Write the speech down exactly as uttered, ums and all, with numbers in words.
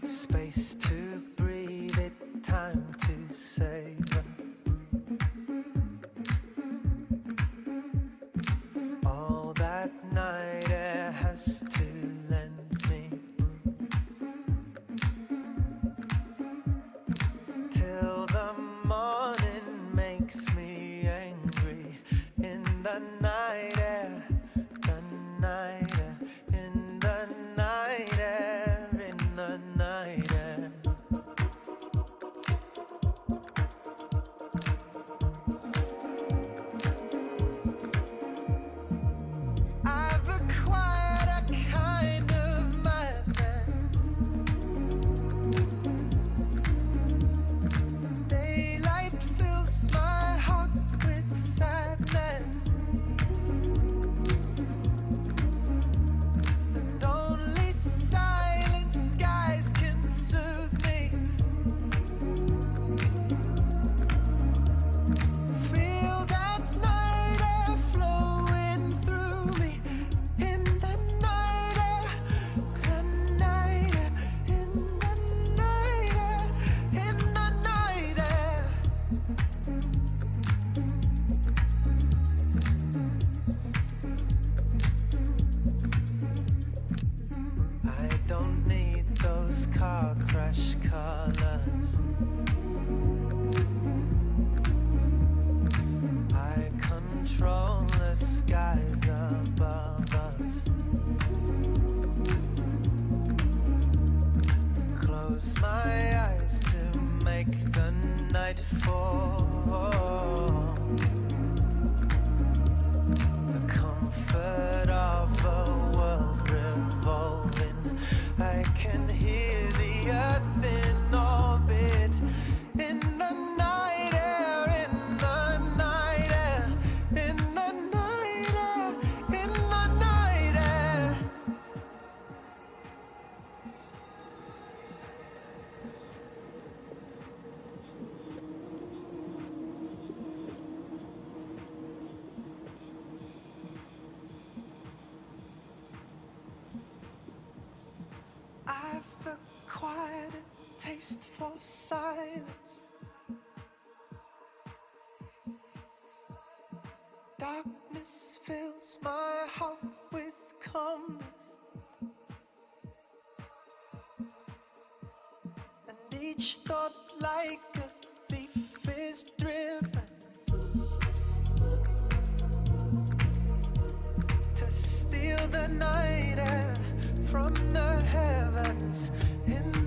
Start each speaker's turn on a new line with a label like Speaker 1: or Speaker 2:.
Speaker 1: Space to breathe it, time to savor. All that night air has to lend me, till the morning makes me angry. In the night air, the night air, in the night air, in the night air. I've acquired a kind of madness. Daylight fills my heart with sadness, and only silent skies can soothe me. Feel that night air flowing through me. In the night air, the night air, in the night air, in the night air. I don't need those car crash colors. I control the skies above us. Close my eyes to make the night fall. The comfort of a world revolving. I can hear the earth in orbit. In the night air, in the night air, in the night air, in the night air. I've acquired a taste for silence. Darkness fills my heart with calmness, and each thought like a thief is driven to steal the night air from the heavens. In